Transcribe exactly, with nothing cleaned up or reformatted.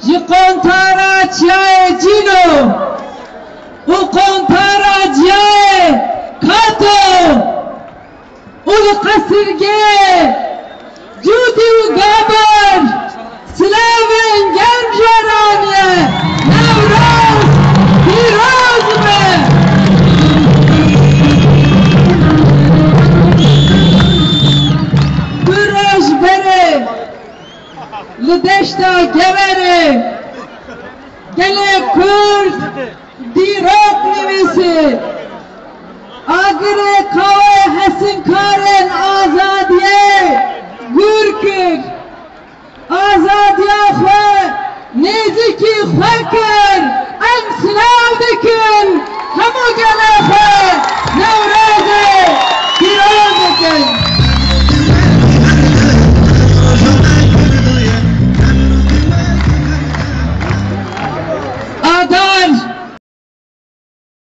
ji kontara çiyaye cino u kontara ciyaye kato ulu kasirge cudi u gabar Slavên germ jaraniye Nevroz pîroz be Biroj bere li deşta gevere gelê Kurd dîrok nivîsî agirê kawê hesinkarên azadiye gûr kir azadiya xwe nêzîkî xwe kir em silav dikin hemû gelê xwe